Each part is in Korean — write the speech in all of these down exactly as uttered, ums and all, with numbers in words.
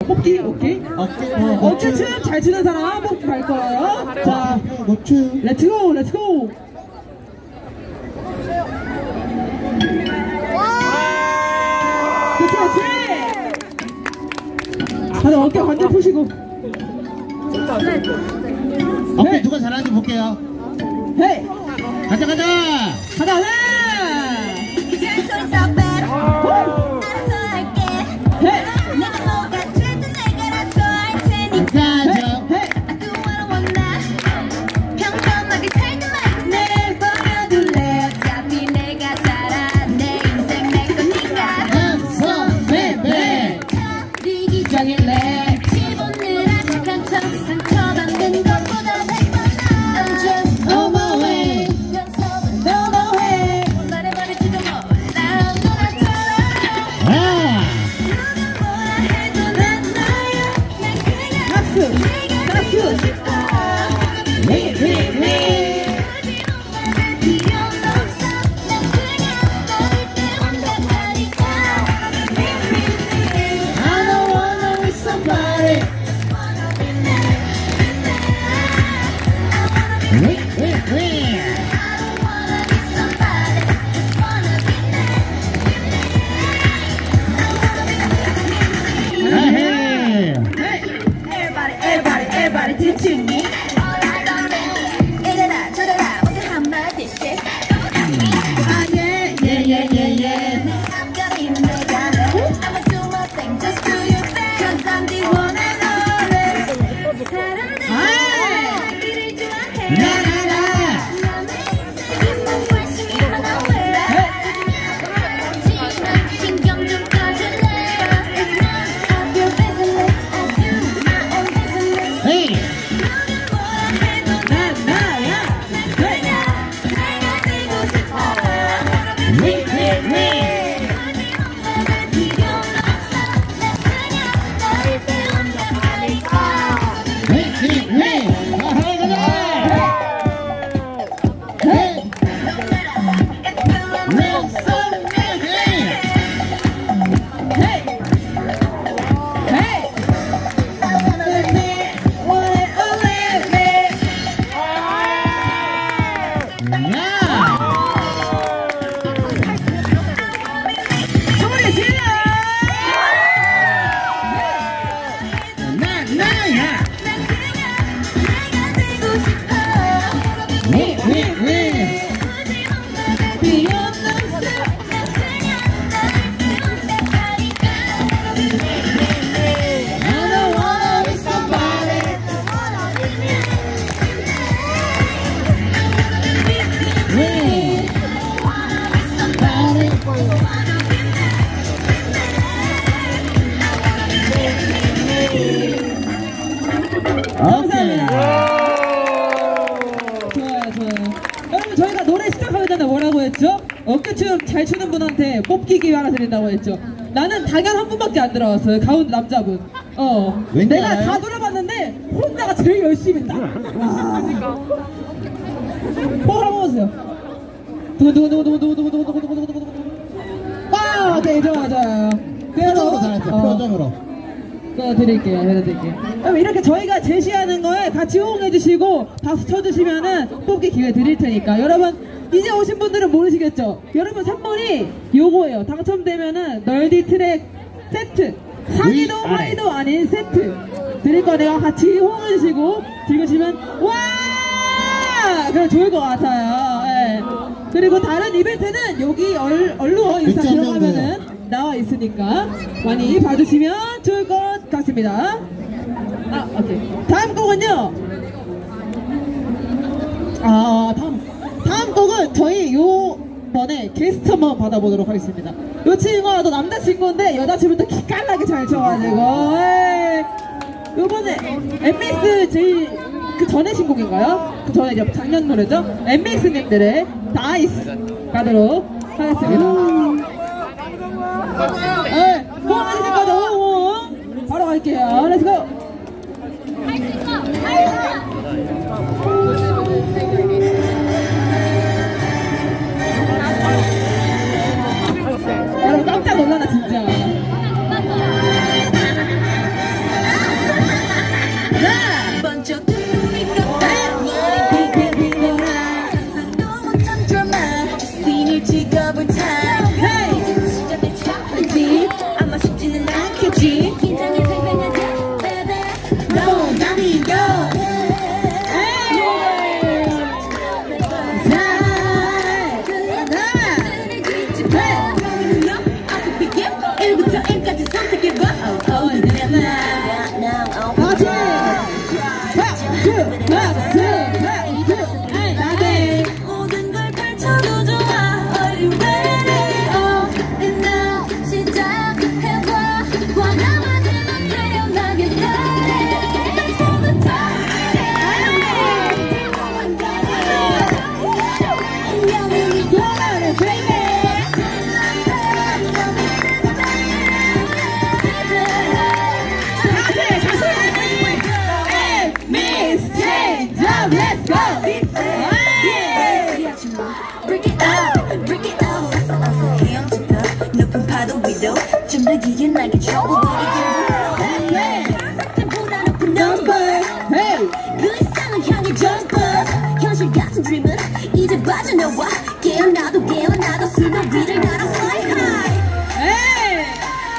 뽑기, 오케이. 어깨, 어깨춤 잘 추는 사람 뽑기 갈 거예요. 자, 노춤. 렛츠고, 렛츠고. 그렇지, 그렇지. 다들 어깨 완전 푸시고. 어깨 누가 잘하는지 볼게요. 헤이. 가자, 가자. 가자, 가자. 헤이. 감사합니다. 좋아요, 좋아요. 여러분, 저희가 노래 시작하기 전에 뭐라고 했죠? 어깨춤 잘 추는 분한테 뽑기 기회 하나 드린다고 했죠. 나는 당연 한 분밖에 안 들어왔어요. 가운데 남자분. 어. 내가 알아요? 다 노려봤는데 혼자가 제일 열심히 했다. 와. 뽀 한번 보세요. 두구두구두구두구두구두구두구두구두구두구두구. 와, 오케이, 좋아, 좋아요. 표정으로 잘했어, 어. 표정으로. 드릴게요, 해드릴게요. 그럼 이렇게 저희가 제시하는 거에 같이 호응해주시고 박수 쳐주시면은 뽑기 기회 드릴 테니까. 여러분, 이제 오신 분들은 모르시겠죠? 여러분, 선물이 요거예요. 당첨되면은 널디 트랙 세트, 상의도 하의도 아닌 세트 드릴 거네요. 같이 호응해주시고 즐기시면 와! 그럼 좋을 것 같아요. 네. 그리고 다른 이벤트는 여기 얼, 얼루어 인사 들어가면은 나와 있으니까 많이 봐주시면 좋을 것 같습니다. 아, 오케이. 다음 곡은요. 아, 다음 다음 곡은 저희 요번에 게스트 한번 받아보도록 하겠습니다. 요 친구가 또 남자친구인데 여자친구도 기깔나게 잘 쳐가지고 에이. 요번에 엠비엑스 제일 그 전에 신곡인가요? 그 전에 작년 노래죠? 엠비엑스님들의 다이스 가도록 하겠습니다. 네, 호응해주실 거죠? 호응! 바로 갈게요. 렛츠고! 여러분 깜짝 놀라나 진짜. 같이 박수 박수 박수 나게 모든 걸 펼쳐도 좋아. Are you ready? Oh, and now 시작해봐. 과감하지만 태어나게 started. Let's go the time. 영원히 돌아오네, baby. Miss Change up, let's go! Break it up, break it up. 어서 어서 헤엄쳐봐. 높은 파도 위로 좀 더 기게 나게 trouble. 템포나 높은 number. Hey! 그 이상을 향해 jumper. 현실 같은 dream은 이제 빠져나와. 깨어나도 깨어나도 수면 위를 날아 fly high. Hey!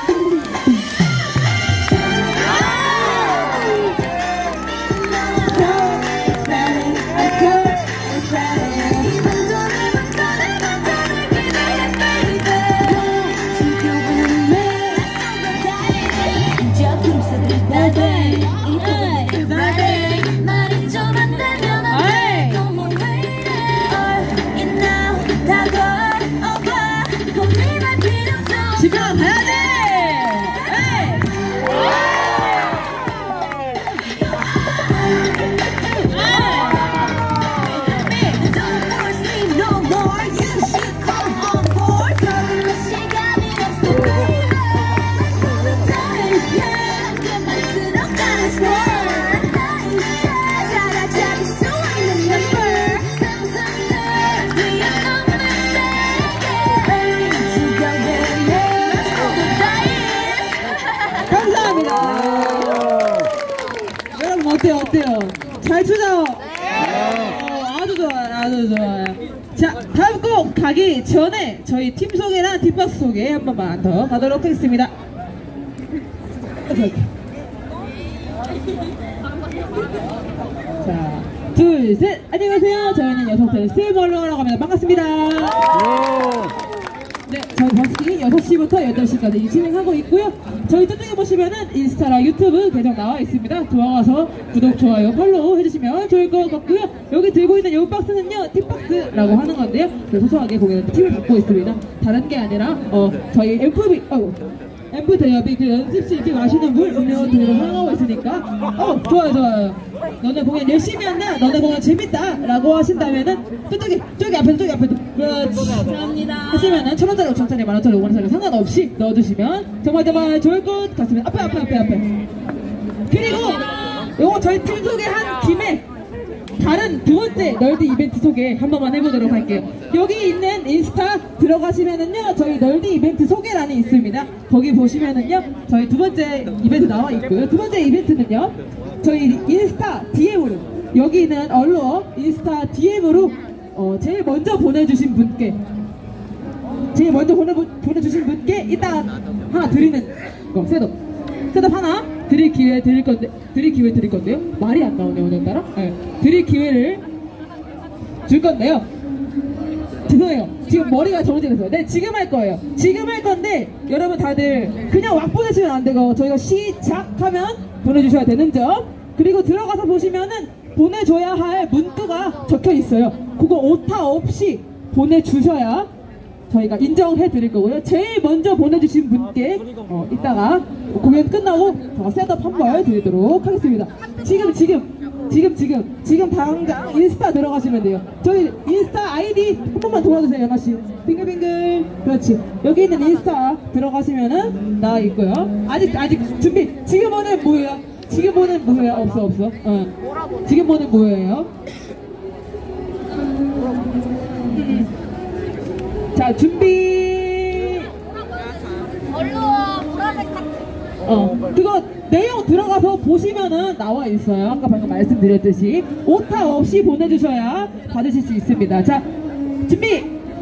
집에 가야 돼! 에이! 감사합니다. 여러분 어때요? 어때요? 잘 추죠? 어, 아주 좋아요. 아주 좋아요. 자, 다음 곡 가기 전에 저희 팀 소개랑 뒷박스 소개 한 번만 더 가도록 하겠습니다. 자, 둘, 셋. 안녕하세요. 저희는 여성들 스테이멀러라고 합니다. 반갑습니다. 네, 저희 버스킹 여섯 시부터 여덟 시까지 진행하고 있고요. 저희 저쪽에 보시면은 인스타랑 유튜브 계정 나와 있습니다. 들어가서 구독, 좋아요, 팔로우 해주시면 좋을 것 같고요. 여기 들고 있는 이 박스는요, 팁박스라고 하는 건데요. 소소하게 공연 팁을 받고 있습니다. 다른 게 아니라, 어, 저희 엠프비, 어, 엠프 대여비 그 연습실 이렇게 마시는 물 음료 등으로 사용하고 있으니까, 어, 좋아요, 좋아요. 너네 공연 열심히 한다, 너네 공연 재밌다 라고 하신다면은 저쪽에, 저기 앞에, 저기 앞에, 그렇지. 감사합니다. 하시면은 천 원짜리, 오천 원짜리, 만 원짜리, 오만 원짜리 상관없이 넣어주시면 정말 정말 좋을 것 같습니다. 앞에, 앞에, 앞에, 앞에. 그리고 요거 저희 팀 소개한 김에 다른 두 번째 널디 이벤트 소개 한 번만 해보도록 할게요. 여기 있는 인스타 들어가시면은요, 저희 널디 이벤트 소개란이 있습니다. 거기 보시면은요, 저희 두 번째 이벤트 나와 있고요. 두 번째 이벤트는요, 저희 인스타 디엠으로, 여기 있는 얼로 인스타 디엠으로 어, 제일 먼저 보내주신 분께, 제일 먼저 보내, 보내주신 분께 이따 하나 드리는 거, 셋업. 셋업 하나 드릴 기회 드릴 건데, 드릴 기회 드릴 건데요. 말이 안 나오네요, 오늘따라. 네, 드릴 기회를 줄 건데요. 죄송해요. 지금 머리가 정지됐어요. 네, 지금 할 거예요. 지금 할 건데, 여러분 다들 그냥 막 보내시면 안 되고, 저희가 시작하면 보내주셔야 되는 점. 그리고 들어가서 보시면은 보내줘야 할 문구가 적혀 있어요. 그거 오타 없이 보내주셔야 저희가 인정해 드릴 거고요. 제일 먼저 보내주신 분께 어, 이따가 공연 끝나고 더 셋업 한 번 드리도록 하겠습니다. 지금 지금 지금 지금 지금 당장 인스타 들어가시면 돼요. 저희 인스타 아이디 한 번만 도와주세요, 연아씨. 빙글빙글. 그렇지. 여기 있는 인스타 들어가시면은 나와 있고요. 아직 아직 준비. 지금 오늘 뭐예요? 지금 보는 뭐예요? 없어 없어. 어. 지금 보는 뭐예요? 자, 준비. 얼루와 보라색 카트. 어, 그거 내용 들어가서 보시면은 나와 있어요. 아까 방금 말씀드렸듯이 오타 없이 보내주셔야 받으실 수 있습니다. 자, 준비.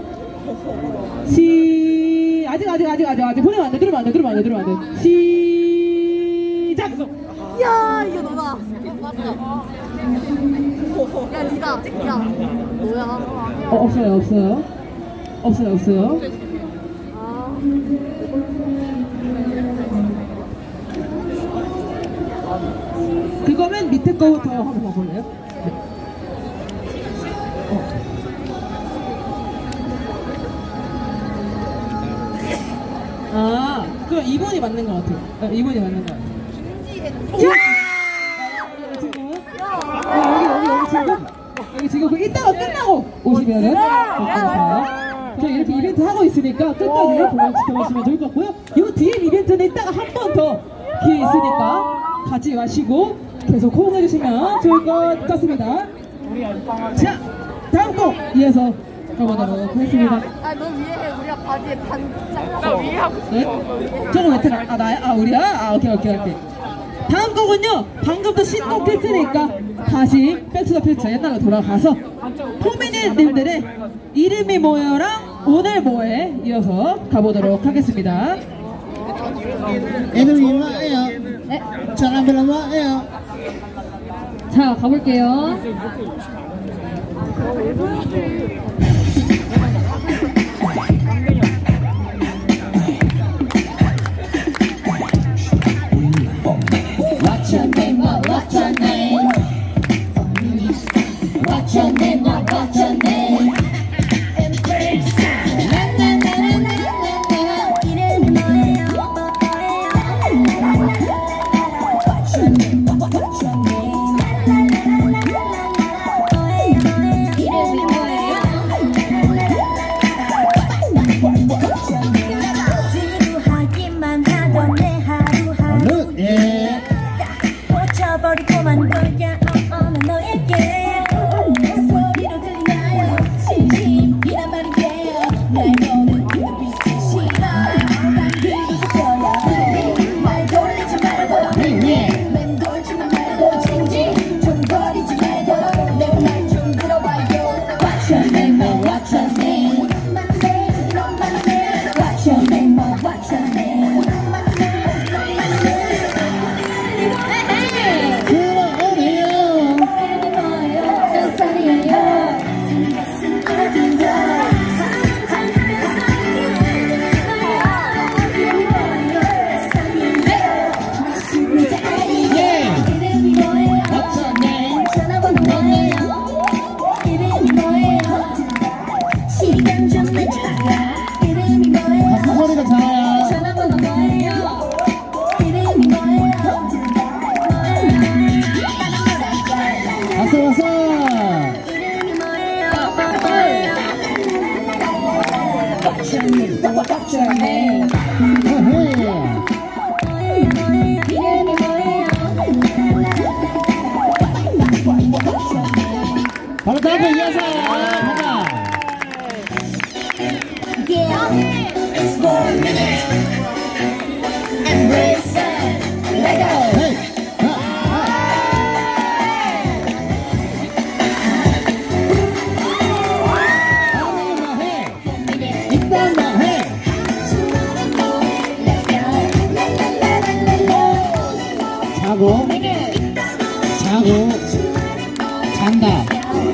시 아직 아직 아직 아직 아직 보내면 안 돼. 들으면 안 돼. 들으면 안 돼. 들으면 안 돼. 시작. 야, 이거 너다. 맞아. 야, 니가. 야, 뭐야? 어, 없어요, 없어요. 없어요, 없어요. 아. 그거면 밑에 거부터 한번 봐볼래요? 네. 어. 아, 그럼 이 번이 맞는 것 같아요. 아, 이 번이 맞는 것 같아요. 지금? 어, 여기, 여기, 여기 지금? 여기 지금 그 이따가 끝나고 오시면은 좋습니다. 저희 이렇게 이벤트 하고 있으니까 끝까지 공연 지켜보시면 좋을 것 같고요. 이 뒤에 이벤트는 이따가 한 번 더 기회 있으니까 가지 마시고 계속 호응해주시면 좋을 것 같습니다. 자, 다음 곡 이어서 가보도록 하겠습니다. 아, 너 위에 해. 우리가 바지에 반 잘라. 나 위에 하고 싶어. 네? 저거 왜 틀어? 아, 나야? 아, 우리야? 아, 오케이, 오케이, 오케이. 다음 곡은요, 방금도 신곡 했으니까 다시 백투더 퓨처 옛날로 돌아가서 포미닛님들의 이름이 뭐여랑 오늘 뭐해 이어서 가보도록 하겠습니다. 이름이 뭐예요? 네. 사람들은 뭐예요? 자, 가볼게요. What's your name? What's your name? What's your name? What's your name? 이름이 뭐예요? What's your name? What's your name? 이름이 뭐예요? 지루하기만 하던 내 하루하루 예. 꽂혀버리고만 돌냐 어느 너에게 소리로 들리나요 진심이란 말이에요 날 보는 그 눈빛이 싫어 난 그곳에 서야 말 돌리지 말고 맴돌지만 말고 진지 좀 거리지 말고 내 말 좀 들어봐요 What's your name? What's your name? What's your name? What's your name? 시간 좀 내줘라 이름이 뭐예요? 소리가 작아요. 전화번호 뭐예요? 이름이 뭐예요? 왔어 왔어. 이름이 뭐예요? What's your name? What's your name? 어헤이. 이름이 뭐예요? 바로 다음 거 이어서 가자. Yeah, it's four minutes. Embrace it. Let go. 헤이. 자고 자고 잔다.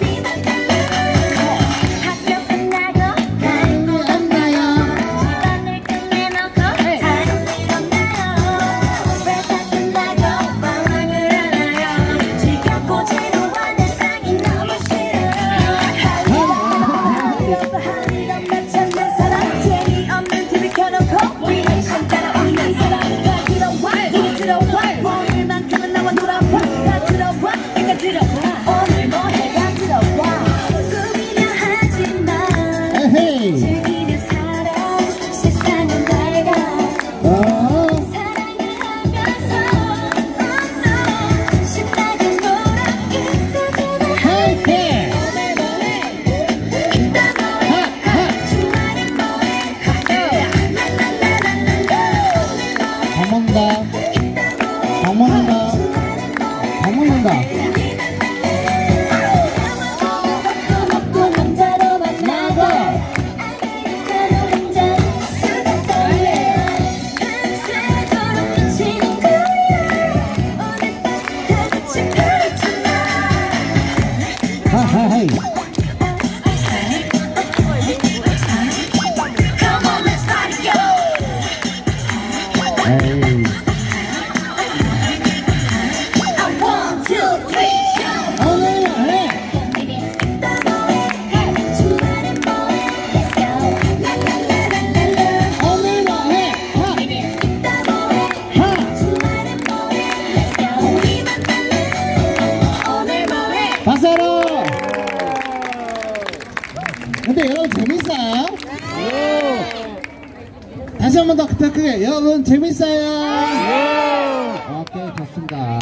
학교 끝나고 가는 거 없나요? 집안일 끝내놓고 다른 일 없나요? 회사 끝나고 방황을 하나요? 지겹고 지루한 일상이 너무 싫어요. 할 일 없어 할 일 없나 찾는 사람 재미없는 티비 켜놓고 리액션 따라오는 사람 다 들어와 우리 들어와 오늘만큼은 나와 놀아봐 다 들어와 내가 들어와 오늘 뭐해 다 들어와 꿈이라 하지만 에헤이. 즐기는 사람 세상은 밝아 어. 사랑을 하면서 oh no 신나게 놀아 이따가는 화이팅. 오늘 뭐해 이따 뭐해 주말엔 뭐해 랄랄랄랄랄라 밥 먹는다. 밥 먹는다. 밥 먹는다. 먹고 남자로 만나고 아메리카노 한 잔 수다 떨래 밤새도록 미치는 거야 오늘 밤 다 같이 파티 하하하이. Come on let's party yo 에이. 한 번 더 크게. 여러분 재밌어요? 오케이, 좋습니다.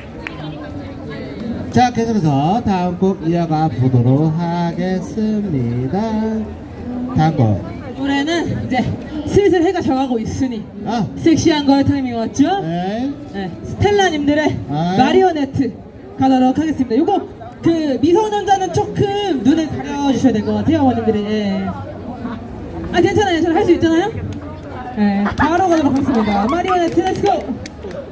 자, 계속해서 다음 곡 이어가 보도록 하겠습니다. 다음 곡. 노래는 이제 슬슬 해가 져가고 있으니 아, 섹시한 거의 타이밍 왔죠? 네. 네, 스텔라님들의 아. 마리오네트 가도록 하겠습니다. 요거 그 미성년자는 조금 눈을 가려주셔야 될 것 같아요, 어머님들이. 예. 아, 괜찮아요, 저는 할 수 있잖아요. 네, 바로 가도록 하겠습니다. 마리오네트 렛츠고.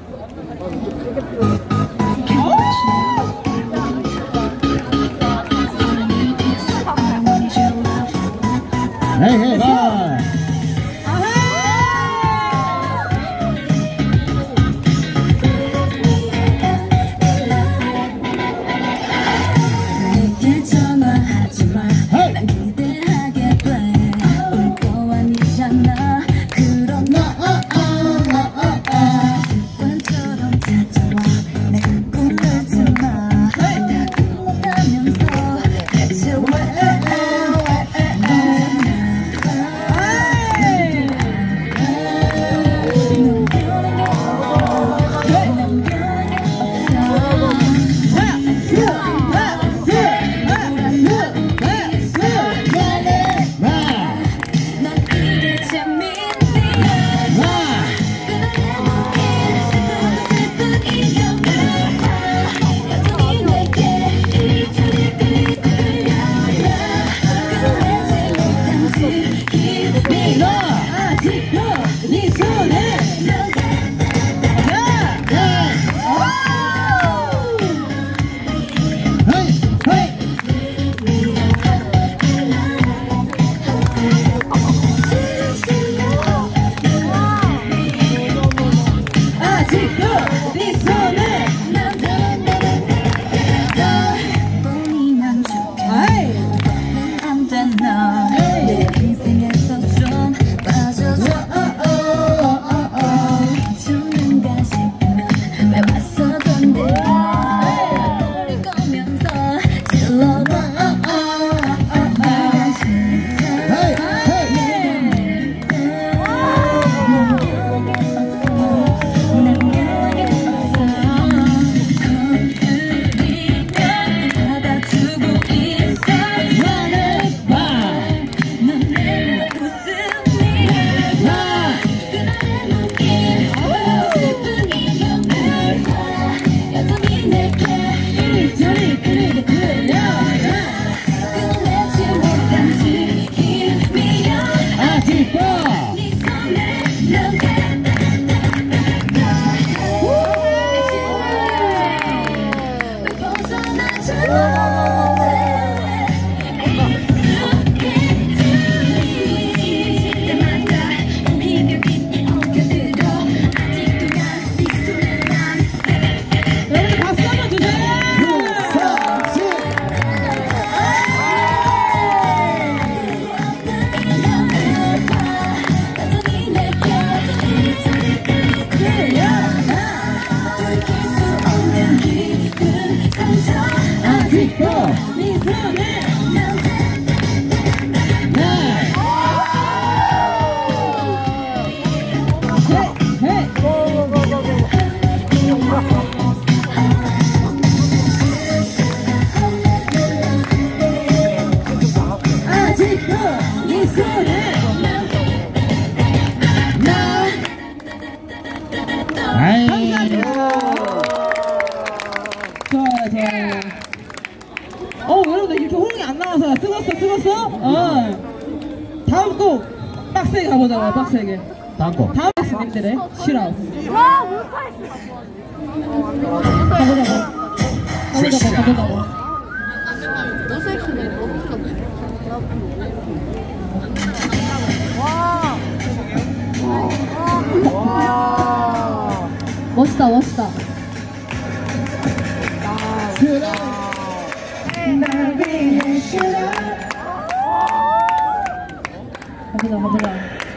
헤이, 헤이, 바이. 내게 전화하지 마. 헤이. 난 기대하게 돼. 올 거 아니잖아. 그럼 너 습관처럼 찾아와. 내 꿈을 틈아. 흘러가면서 대체 왜 난 이게 재밌니? 슬픈 이경을 여전히 내게 이토록 끌리고 끌려나 끝내지 못한 지금이 아직도 네 손에 헤이, 헤이. 아직도 네 손에 보이면 좋겠네. 아이. 안 되나 내 인생에서 좀 빠져줘. 죽는가 싶으면 왜 왔었던데. 우리 거면서 질러봐. 내가 싫다. 헤이, 헤이. 여러분 박수 한번 주세요. 아직도. 네 손에 헤이, 헤이. 아직도 네 손에 아이. 좋아요, 좋아요. 어, 여러분들 이렇게 호응이 안 나와서 쓰겄어, 쓰겄어? 어. 다음 곡 빡세게 가보자고요, 빡세게. 다음 곡. 다음 엑스님들의 실업. 와, 못하겠어. 가보자고. 가보자고, 가보자고. 멋있다, 멋있다. 가보자, 가보자.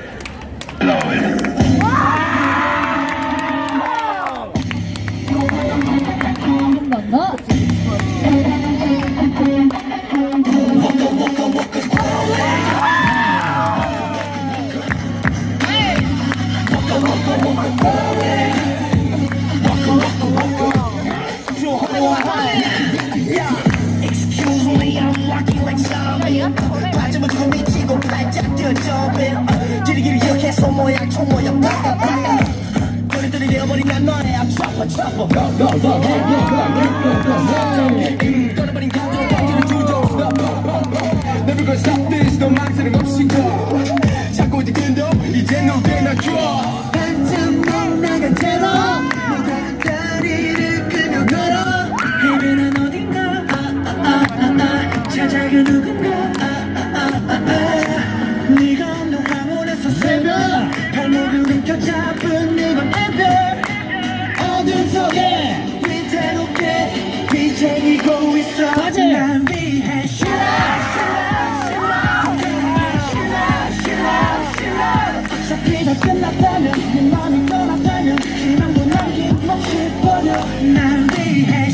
한 번 더. trouble. Go, go, go, hey, go, go, go, go, go. 떠나버린 감정을 반지를 주죠. Stop, never gonna stop this. 너 망설임 없이 가. 자꾸 이끈도 이제 너를 낮춰. 한참 못 나간 채로 네가 다리를 끌며 걸어. 헤매는 어딘가 아아아아 찾아가 누군가 아아아아 네가 없는 황홀에서 새벽 발목을 움켜잡은 네가 ever 어둠 속에 위태롭게 뒤쟁이고 있어. 날 위해 어차피 다 끝났다면 네 맘이 떠났다면 희망도 남김없이 버려. 날 위해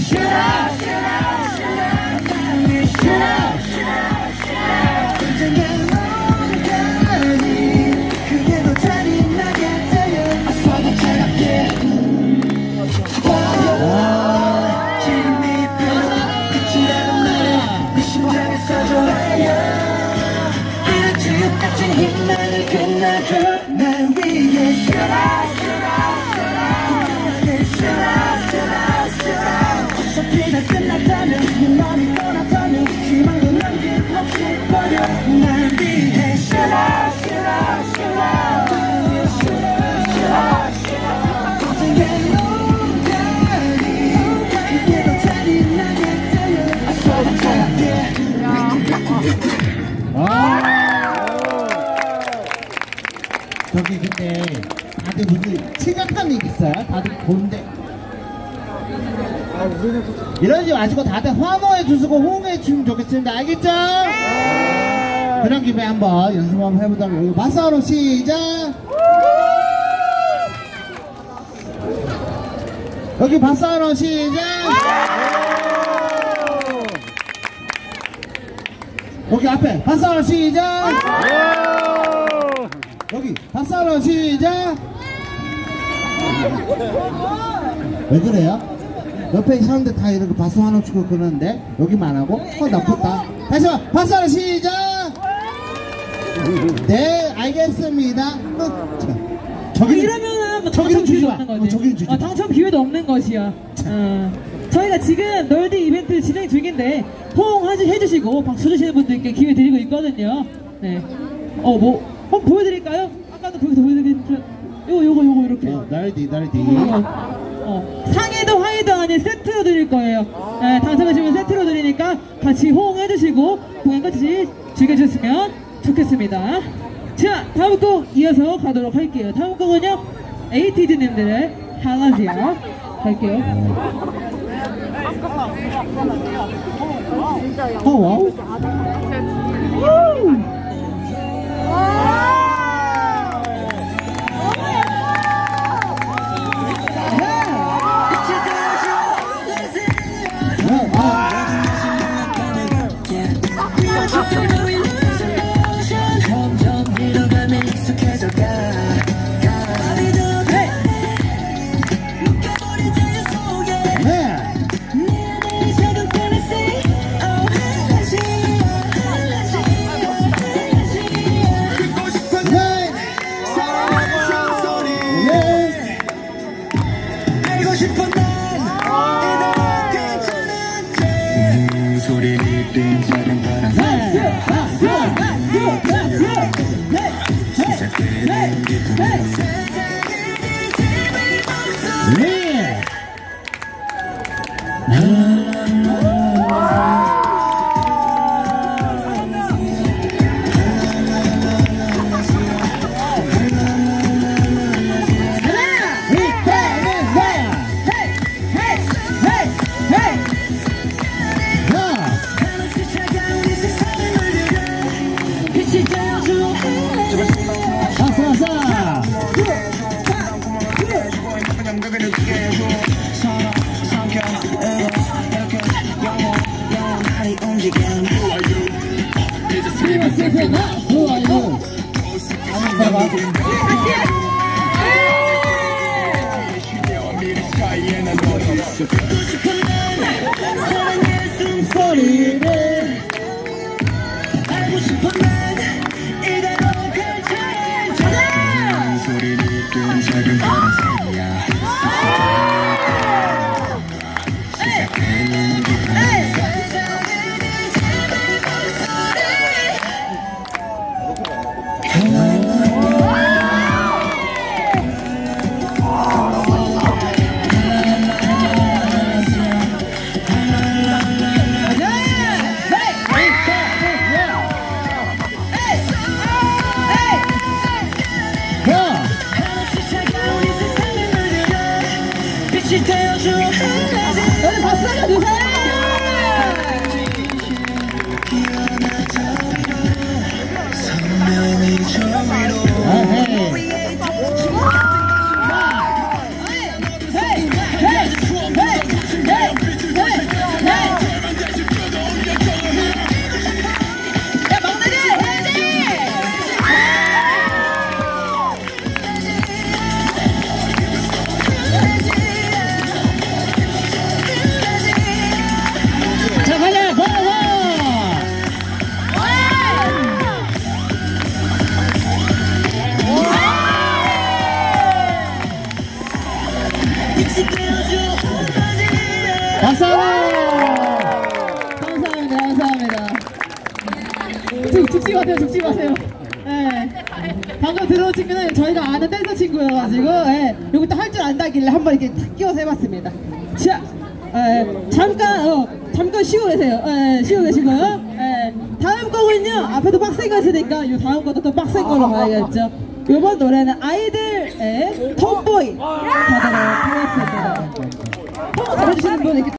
언젠가 언제까지 그게 더 잔인하게 되려. 어서 더 차갑게 지금 네 뼈 빛이라도 나를 네 심장에 써줘. 지금까지 힘만을 끝나줘. 날 위해 어차피 다 끝났다면 네 맘이 떠났다면 희망도 남김없이 버려. 날 위해 언젠가 너까지 그게 더 잔인하게 되려. 어서 더 차갑게 저기 근데 다들 무슨 심각한 일 있어요? 다들 보는데 이러지 마시고 다들 환호해 주시고 호응해 주시면 좋겠습니다. 알겠죠? 그런 김에 한번 연습 한번 해보도록 하고 박수로 시작. 여기 박수로 시작. 여기 앞에 박수로 시작. 여기 박수로 시작. 왜 그래요? 옆에 사람들 다 이렇게 박수 하나 치고 그러는데 여기만 하고? 어 나쁘다. 다시 한번 박수로 시작. 네 알겠습니다. 어, 저, 이러면은 뭐 당첨 기회도 없는 거지. 어, 저기는 주지. 어, 당첨 기회도 없는 것이야. 어. 저희가 지금 널디 이벤트 진행 중인데 호응해주시고 박수 주시는 분들께 기회 드리고 있거든요. 네. 어 뭐 한번 보여드릴까요? 아까도 거기서 보여드렸죠. 요거 요거 요거 이렇게. 어, 날디 날디. 어, 상의도 하의도 아닌 세트로 드릴 거예요. 네, 당첨하시면 세트로 드리니까 같이 호응해주시고 공연 같이 즐겨주셨으면 좋겠습니다. 자, 다음 곡 이어서 가도록 할게요. 다음 곡은요 에이티즈님들의 할라지아 갈게요. 어 와우. 소리를 뜬 작은 파란색이야. 박수! 감사합니다. 감사합니다. 죽, 죽지 마세요. 죽지 마세요. 예. 방금 들어온 친구는 저희가 아는 댄서 친구여가지고, 예. 여기 또 할 줄 안다길래 한번 이렇게 탁 끼워서 해봤습니다. 자, 예. 잠깐, 어, 잠깐 쉬고 계세요. 예, 쉬고 계시고요. 예. 다음 곡은요, 앞에도 빡센 거 있으니까, 요 다음 것도 또 빡센 거로 가야겠죠. 이번 노래는 아이들의 톰보이 가도록 하겠습니다. 톰 잘해주시는 분 이렇게